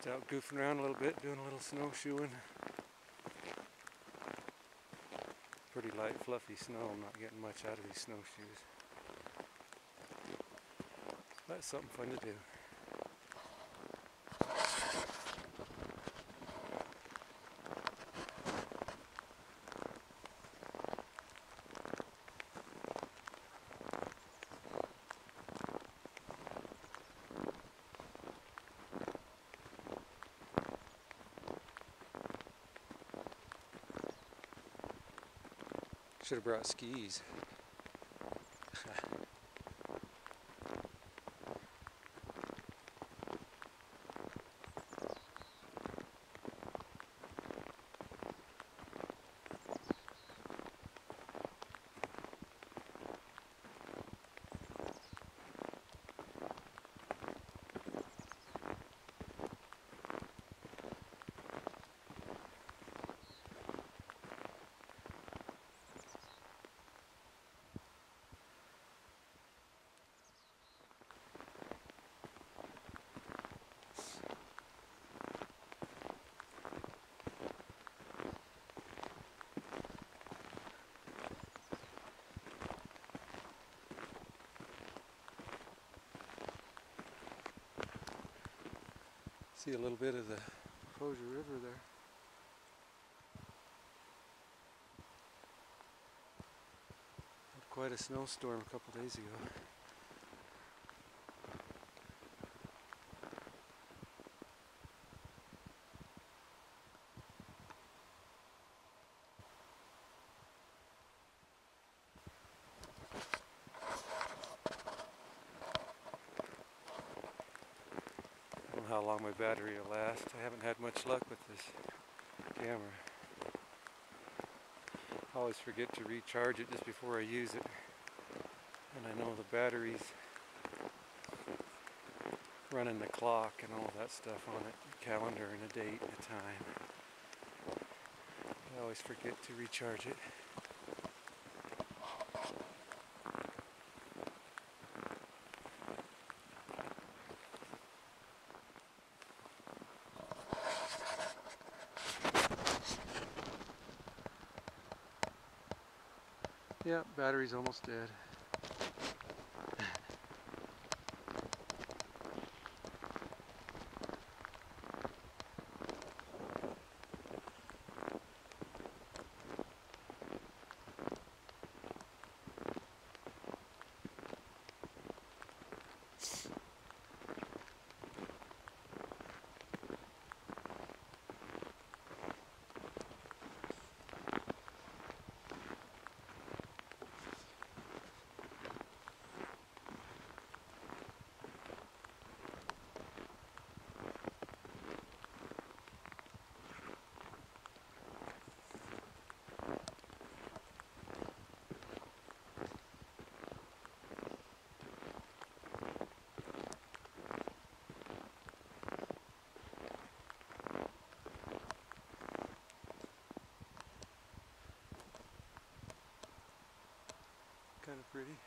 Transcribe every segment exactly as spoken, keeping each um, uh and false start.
Just out goofing around a little bit, doing a little snowshoeing. Pretty light, fluffy snow. I'm not getting much out of these snowshoes. That's something fun to do. Should have brought skis. See a little bit of the Posher River there. Had quite a snowstorm a couple days ago. I don't know how long my battery will last. I haven't had much luck with this camera. I always forget to recharge it just before I use it. And I know the battery's running the clock and all that stuff on it, a calendar and a date and a time. I always forget to recharge it. Yeah, battery's almost dead. Kind of pretty.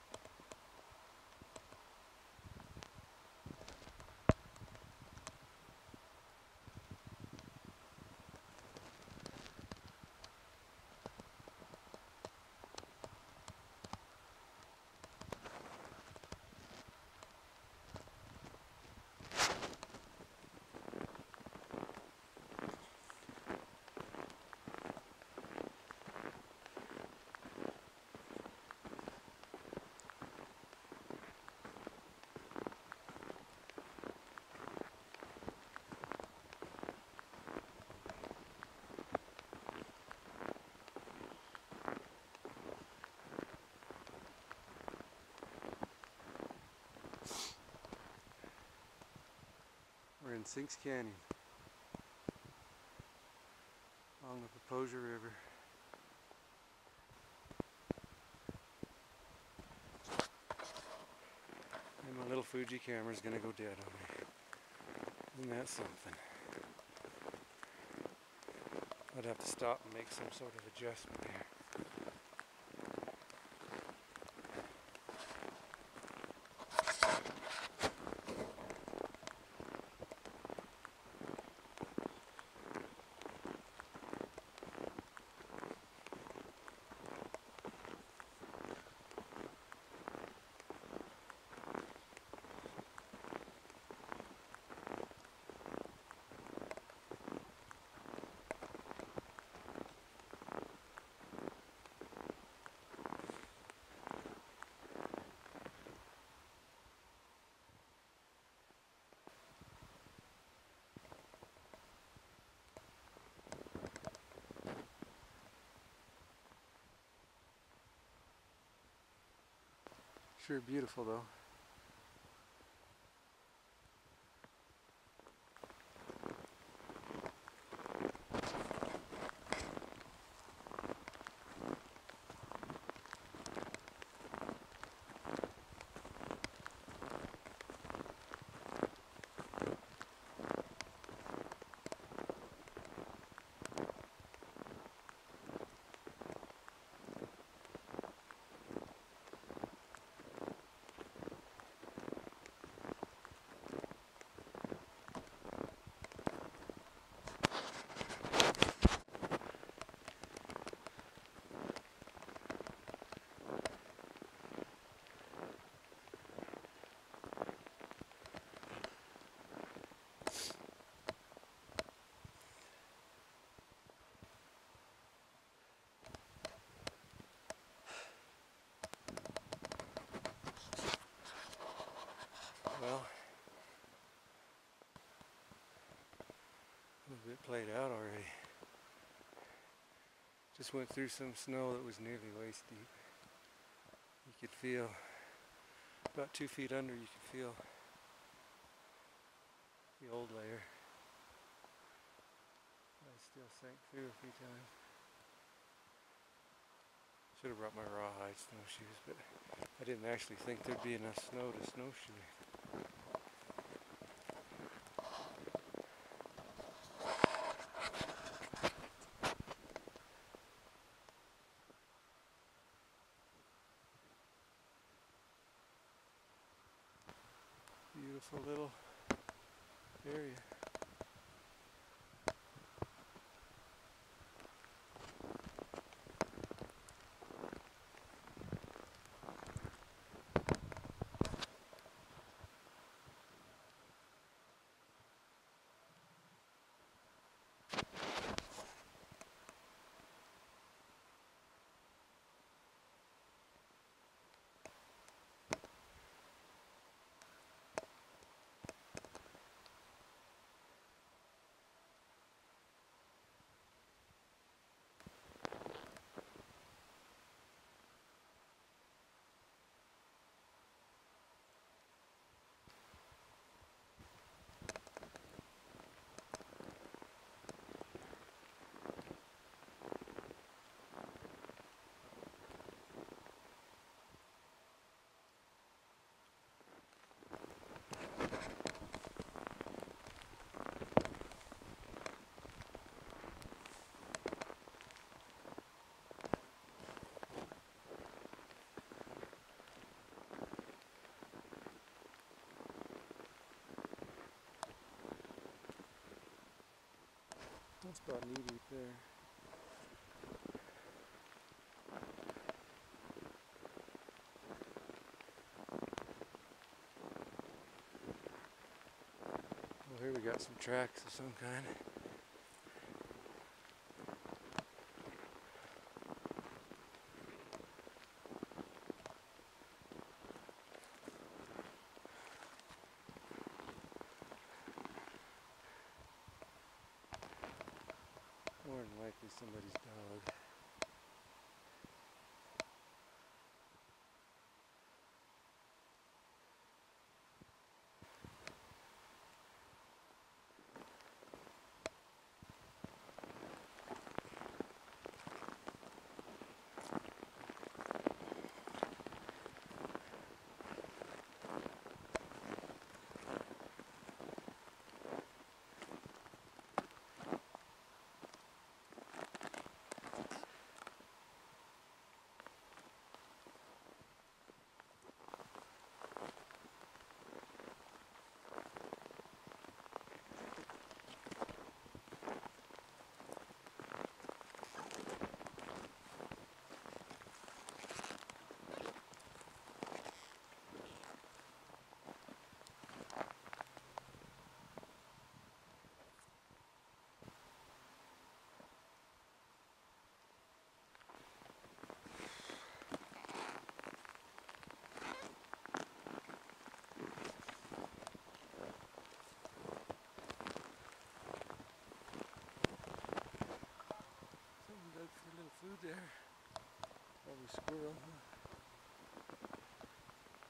We're in Sinks Canyon along the Posher River. And my little Fuji camera is going to go dead on me. Isn't that something? I'd have to stop and make some sort of adjustment here. Sure beautiful though. Well, a little bit played out already. Just went through some snow that was nearly waist deep. You could feel, about two feet under, you could feel the old layer. I still sank through a few times. Should have brought my rawhide snowshoes, but I didn't actually think there'd be enough snow to snowshoe. Beautiful little area. That's about knee deep there. Well, here we got some tracks of some kind. More than likely somebody's dog. Something dug for a little food there. Probably squirrel, huh?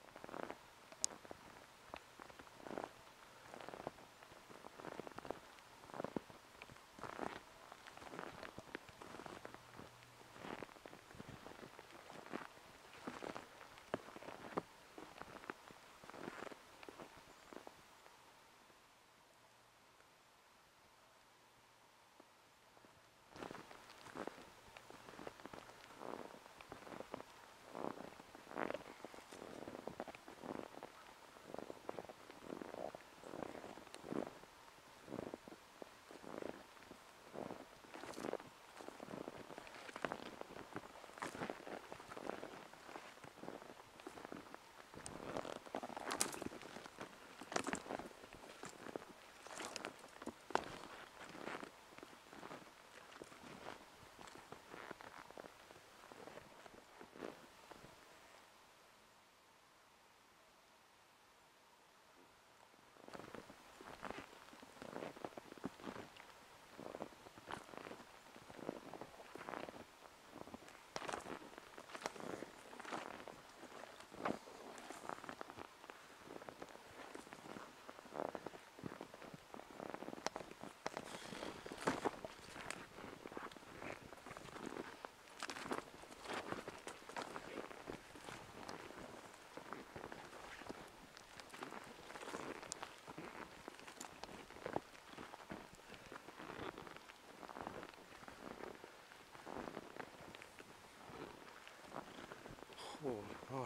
cold. Holy.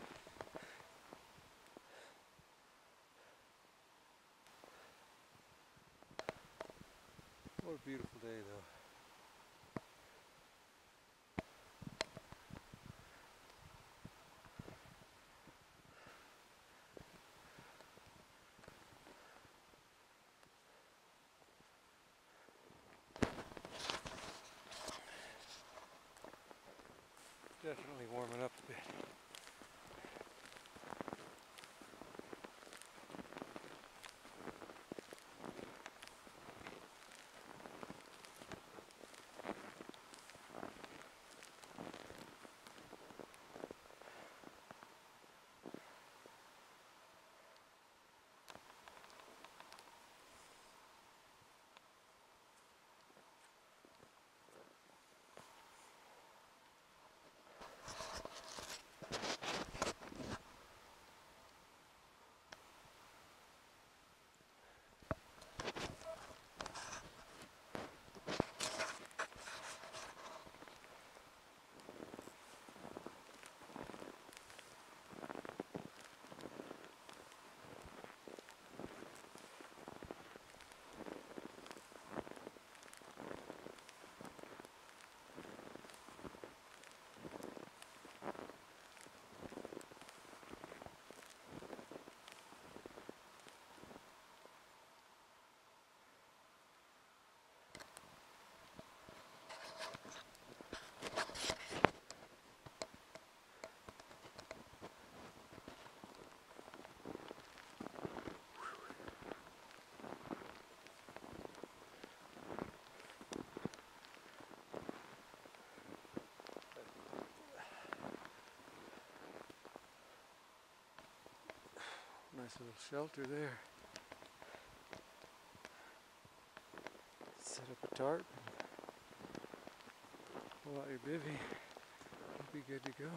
What a beautiful day though. Definitely warming up a bit. Nice little shelter there. Set up a tarp, pull out your bivvy, you'll be good to go.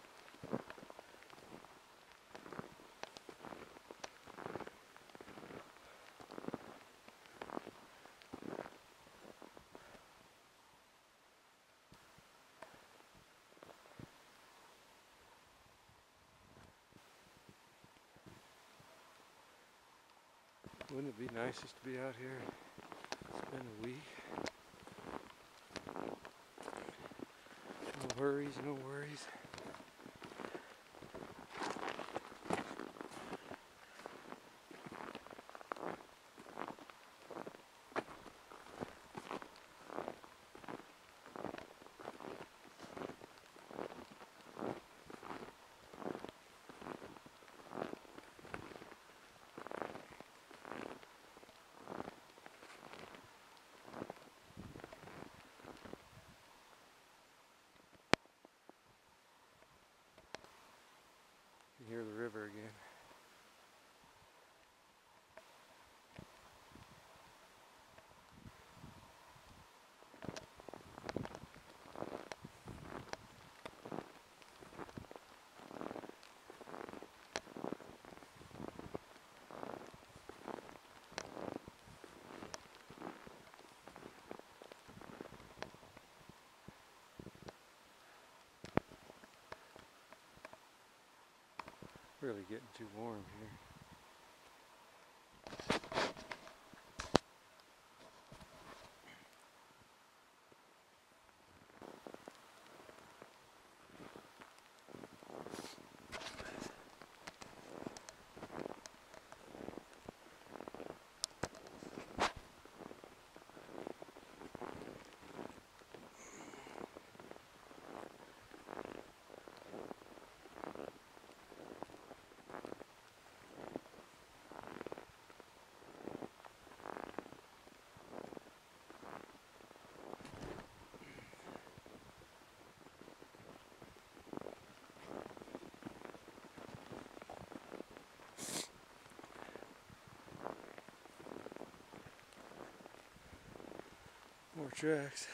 Wouldn't it be nice just to be out here and spend a week? No worries, no worries. You can hear the river again. Really getting too warm here. More tracks.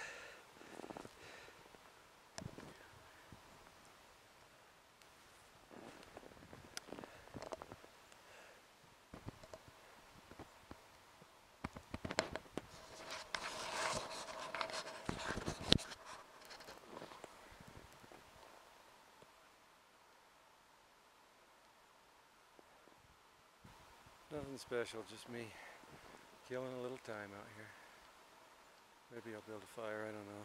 Nothing special, just me killing a little time out here. Maybe I'll build a fire, I don't know.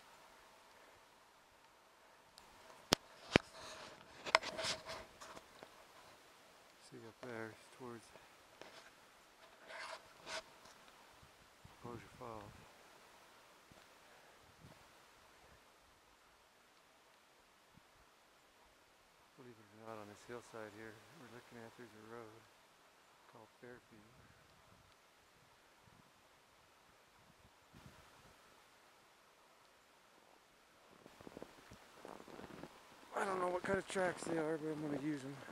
See up there towards Exposure Falls. Believe it or not, on this hillside here we're looking at, there's a road called Fairview. I don't know what kind of tracks they are, but I'm going to use them.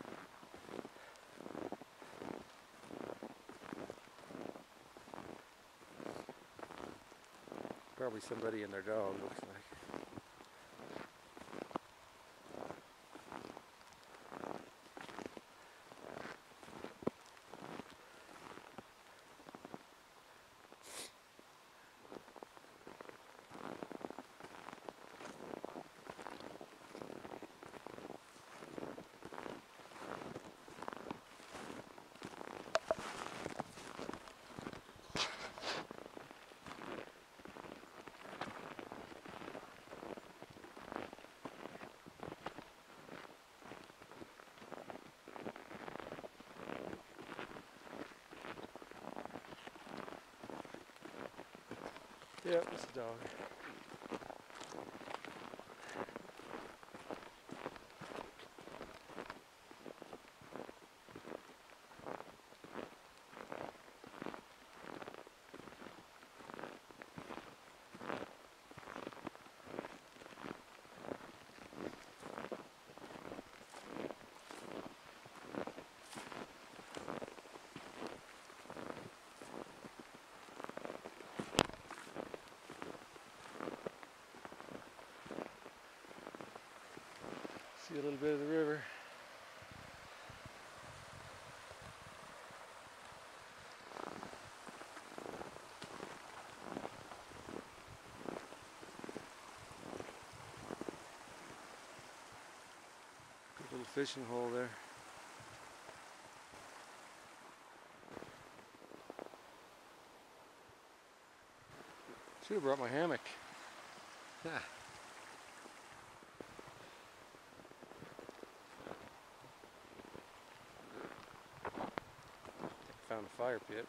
Probably somebody and their dog, looks like. Yep, it's a dog. See a little bit of the river. Good little fishing hole there. Should have brought my hammock. Ha. Found a fire pit.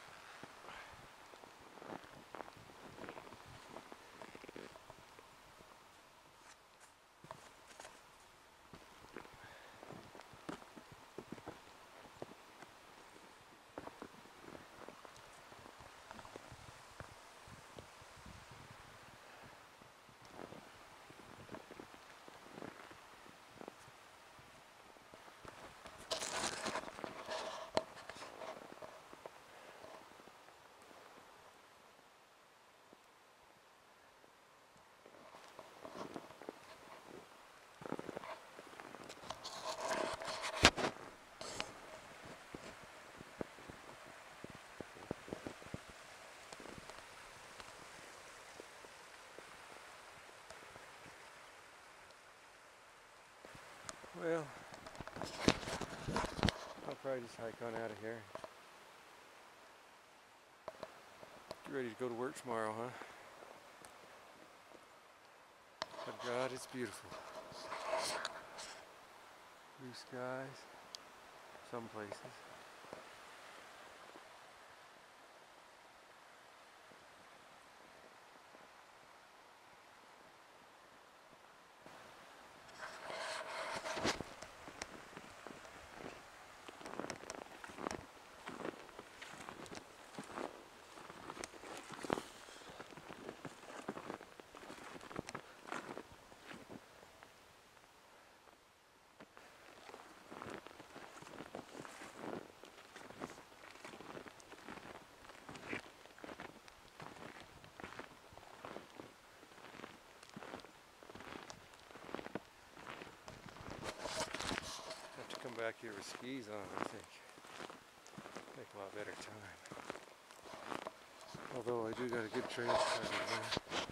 Well, I'll probably just hike on out of here. Get ready to go to work tomorrow, huh? But God, it's beautiful. Blue skies, some places. Come back here with skis on, I think. Make a lot better time. Although I do got a good trail started there.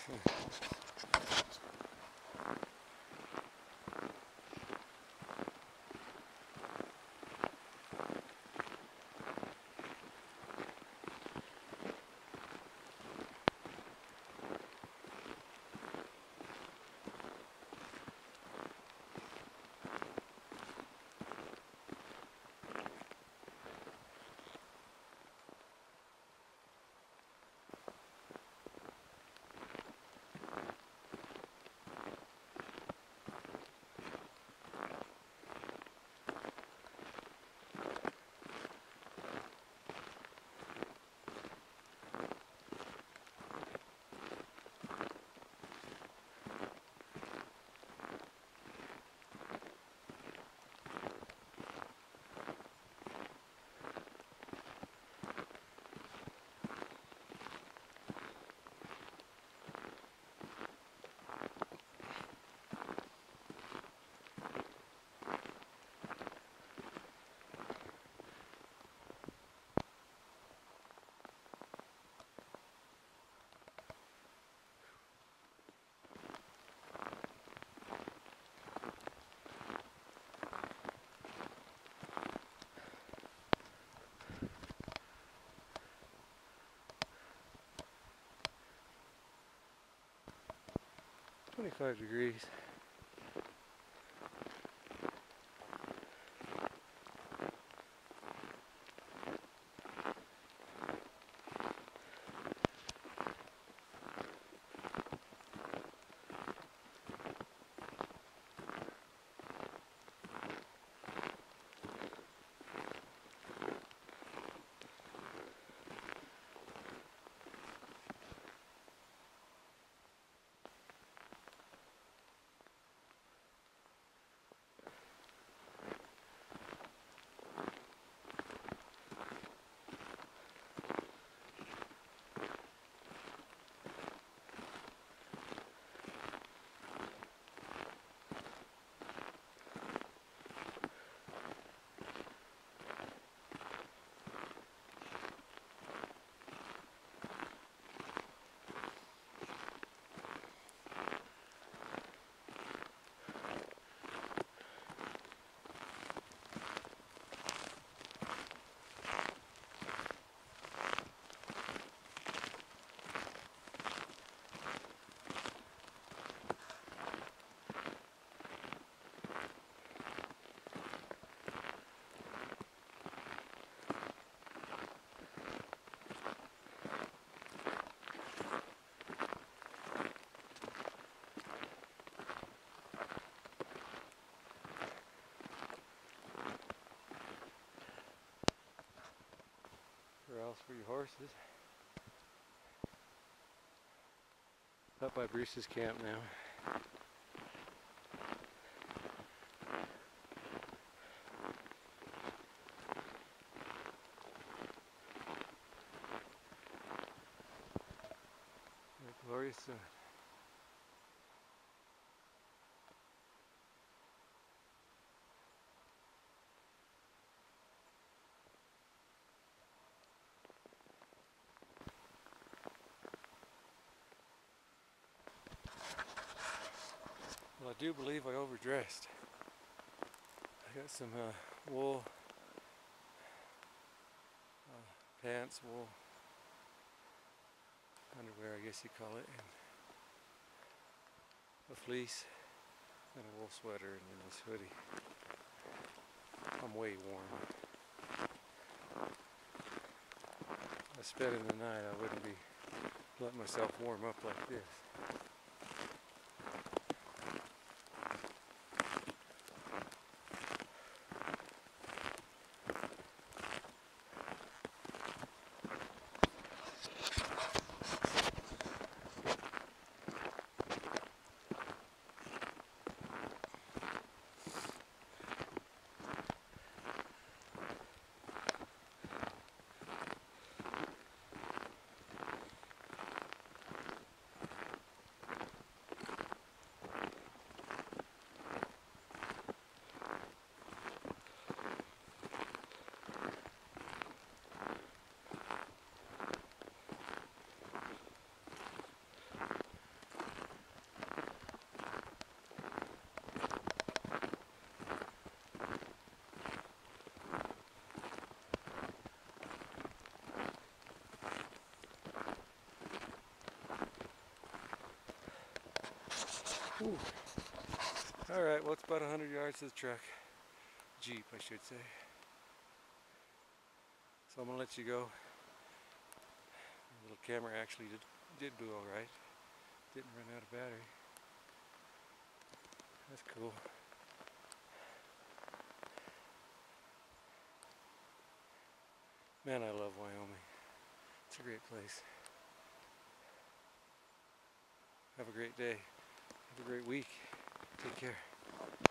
twenty-five degrees. Or else for your horses. Up by Bruce's camp now. The glorious sun. Well, I do believe I overdressed. I got some uh, wool uh, pants, wool underwear, I guess you call it, and a fleece, and a wool sweater, and then this hoodie. I'm way warm. If I spent in the night, I wouldn't be letting myself warm up like this. Whew. Alright, well it's about a hundred yards to the truck. Jeep, I should say. So I'm going to let you go. The little camera actually did, did do alright. Didn't run out of battery. That's cool. Man, I love Wyoming. It's a great place. Have a great day. Have a great week. Take care.